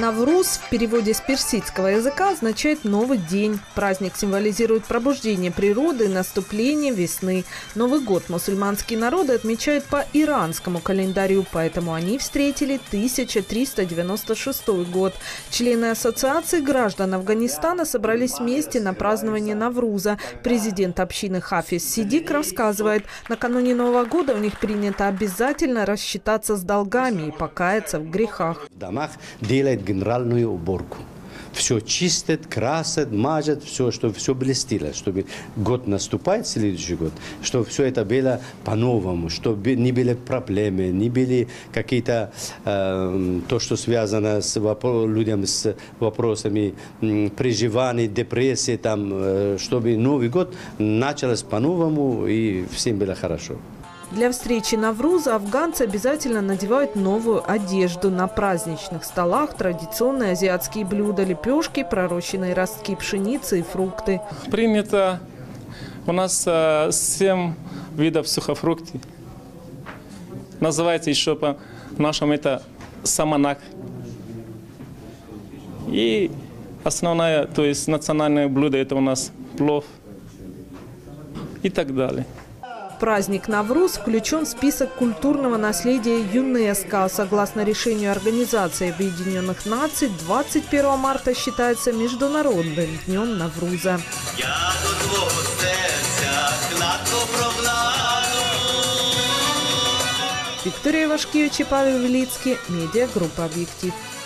Навруз в переводе с персидского языка означает «новый день». Праздник символизирует пробуждение природы и наступление весны. Новый год мусульманские народы отмечают по иранскому календарю, поэтому они встретили 1396 год. Члены Ассоциации граждан Афганистана собрались вместе на празднование Навруза. Президент общины Хафиз Сидик рассказывает, накануне Нового года у них принято обязательно рассчитаться с долгами и покаяться в грехах. В домах делает генеральную уборку. Все чистят, красят, мажут, все, чтобы все блестело, чтобы год наступает, следующий год, чтобы все это было по-новому, чтобы не были проблемы, не были какие-то, то, что связано с людьми, с вопросами приживания, депрессии, там, чтобы Новый год начался по-новому и всем было хорошо. Для встречи Навруза афганцы обязательно надевают новую одежду. На праздничных столах традиционные азиатские блюда, лепешки, пророщенные ростки пшеницы и фрукты. Принято у нас 7 видов сухофруктов. Называется еще по-нашему это саманак. И основное, то есть национальное блюдо, это у нас плов и так далее. Праздник Навруз включен в список культурного наследия ЮНЕСКО. Согласно решению Организации Объединенных Наций, 21 марта считается Международным днем Навруза. Виктория Вашкевич и Павел Велицкий, медиагруппа «Объектив».